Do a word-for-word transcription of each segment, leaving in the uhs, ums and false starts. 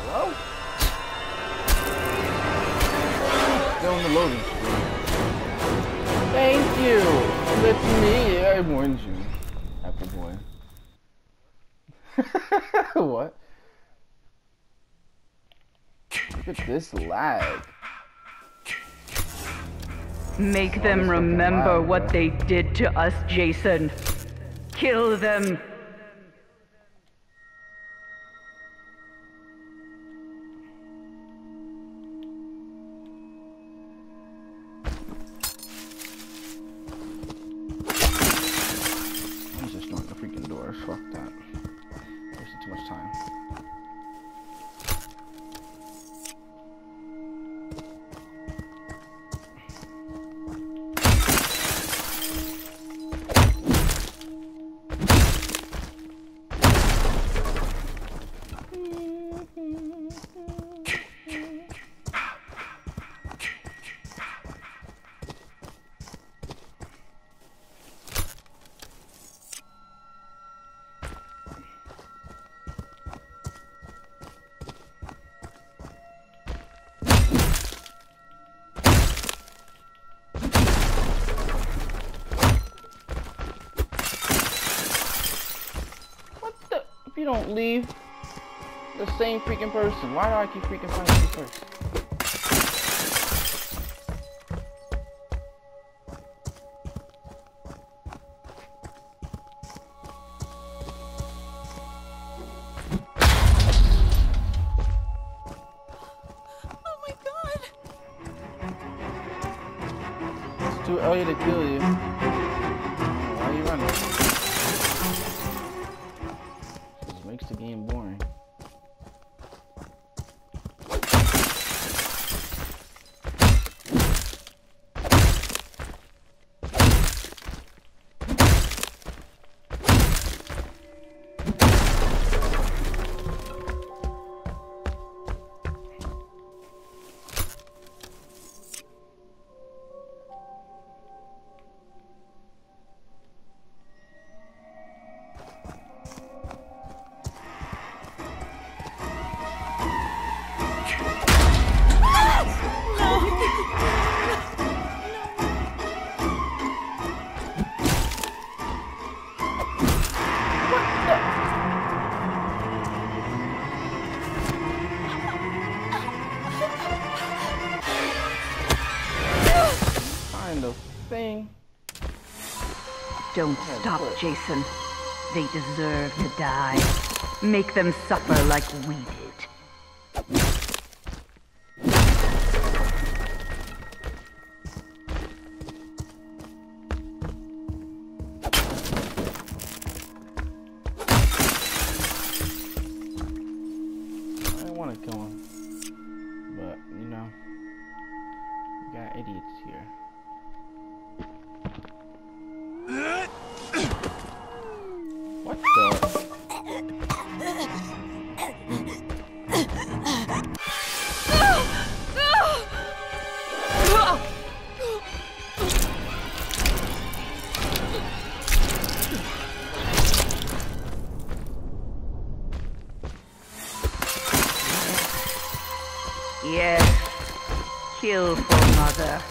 Hello? Still in the loading screen. Thank you. That's me. I warned you, Apple Boy. What? Look at this lag. Make them remember what they did to us, Jason. Kill them. I'm just destroying the freaking door. Fuck that. Wasted too much time. If you don't leave the same freaking person, why do I keep freaking finding you first? Oh my god! It's too early to kill you. Why are you running? This makes the game boring. The thing. Don't stop, Jason. They deserve to die. Make them suffer like we did. I don't want to kill him, but you know, we got idiots here. What the? Yes. Kill for mother.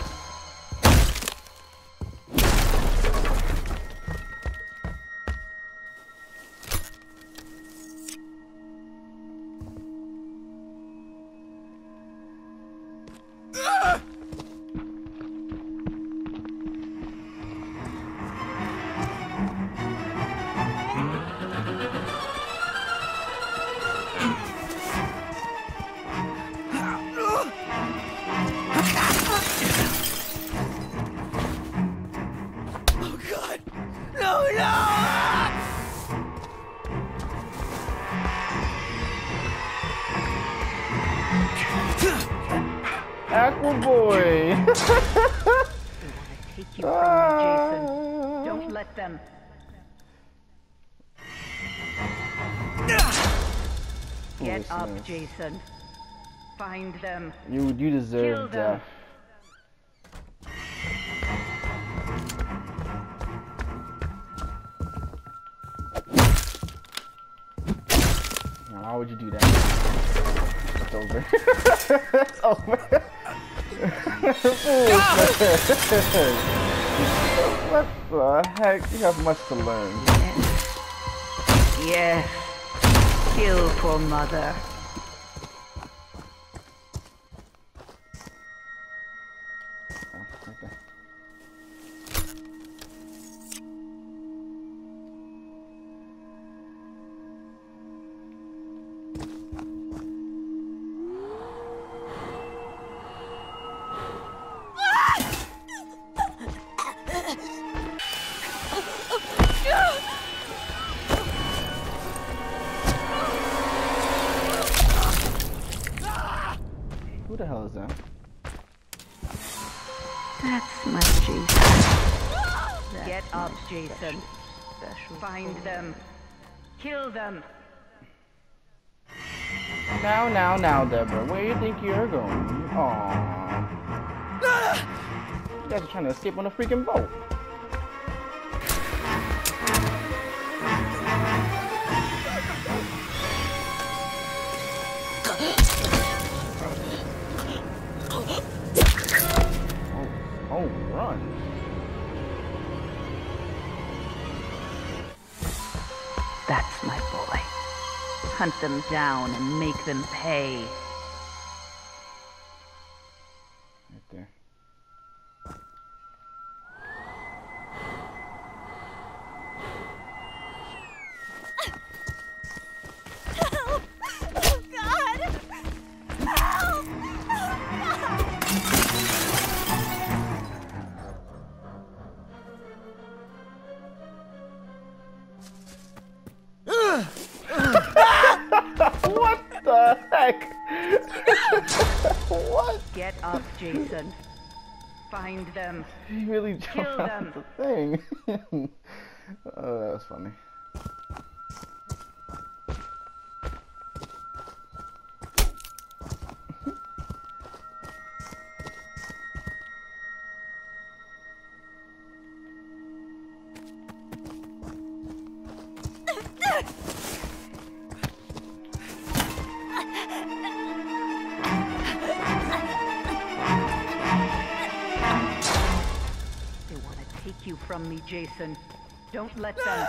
Aqua Boy! They want to take you from me, Jason. Don't let them. Get up, Jason. Find them. You you deserve death. Now, why would you do that? it's over. It's over. What the heck? You have much to learn. Yes. Kill for mother. Oh, okay. Who the hell is that? That's my Jason. Get up, Jason. Special. Find them. Kill them. Now, now, now, Deborah, where do you think you're going? Aww. You guys are trying to escape on a freaking boat. Oh, run. That's my boy. Hunt them down and make them pay. Right there. Help! Oh, God! Help! What the heck? What? Get up, Jason. Find them. He really Kill jumped out them. the thing. Oh, that was funny. They want to take you from me, Jason. Don't let them.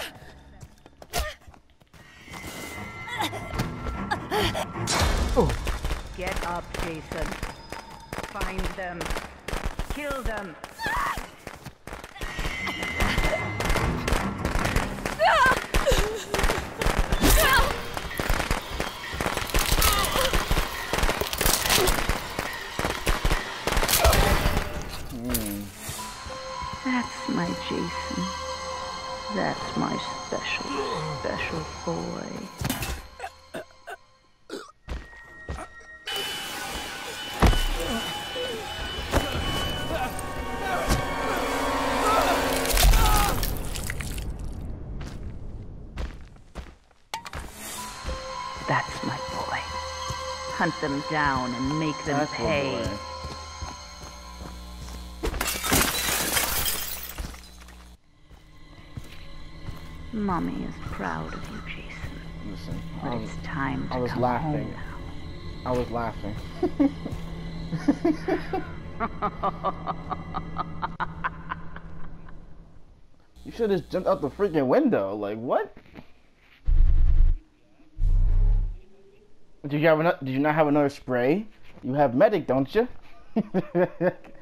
Oh. Get up, Jason. Find them. Kill them. That's my Jason. That's my special, special boy. That's my boy. Hunt them down and make them That's my pay. boy. Mommy is proud of you, Jason. Listen, But I was, it's time to I was come laughing. home now. I was laughing. You should have just jumped out the freaking window. Like, what? Did you have enough? Did you not have another spray? You have medic, don't you?